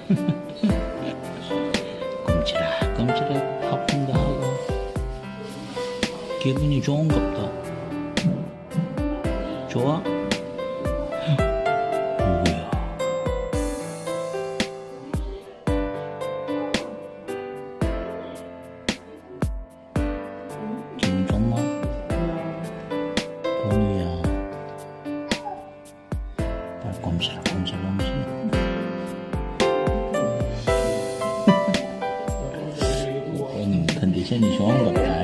꼼지락 하품도 하고 기분이 좋은갑다. 좋아? 오야. 기분 좋나? 번우야. 빨리 꼼지락. 오늘 컨디션이 좋은갑다.